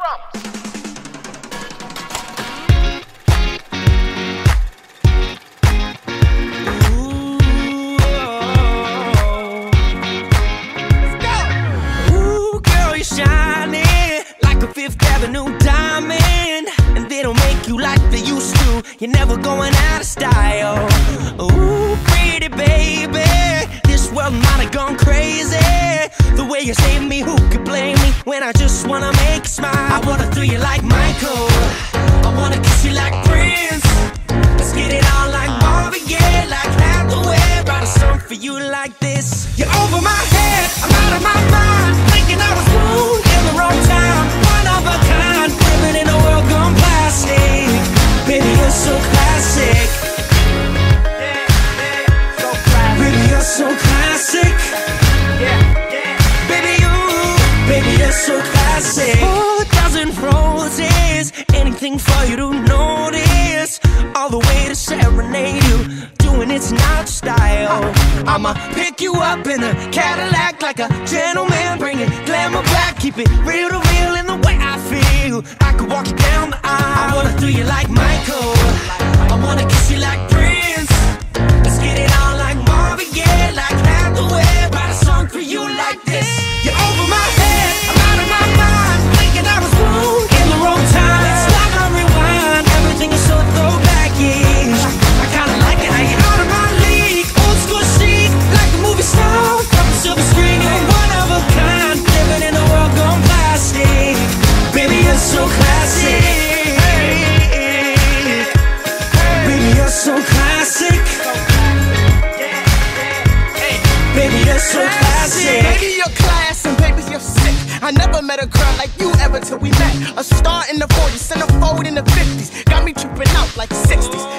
Fifth Avenue diamond, and they don't make you like they used to. You're never going out of style. Ooh, pretty baby, this world might have gone crazy. The way you save me, who could blame me when I just wanna make you smile? I wanna throw you like Michael, I wanna kiss you like Prince. Let's get it on like Marvin Gaye, like Hathaway. Write a song for you like this. You're over my head, I'm out of my mind, thinking I was born in the wrong time. Of a kind, living in a world gone plastic. Baby, you're so classic. Baby, you're so classic. Baby, you're so classic. 4,000 roses, anything for you to notice. All the way to serenade you, doing it's not style. I'ma pick you up in a Cadillac like a gentleman, bring it glamour back, keep it real to real in the way I feel. I could walk you down the aisle. I wanna throw you like Michael, I wanna kiss you like Prince. Let's get it on like Marvin Gaye, like Hathaway. Write a song for you like this. You're over my head, I'm out of my mind, thinking I was wrong in the wrong time. It's like I rewind, everything is so throwback-ish. I kinda like it how you're out of my league, old school chic, like a movie star from the silver screen. You're one of a kind, living in a world gone plastic. Baby, you're so classic. Baby, you're so classic. Baby, you're so classic. Baby, you're class and baby, you're sick. I never met a girl like you ever till we met. A star in the 40s, centerfold in the 50s. Got me tripping out like 60s.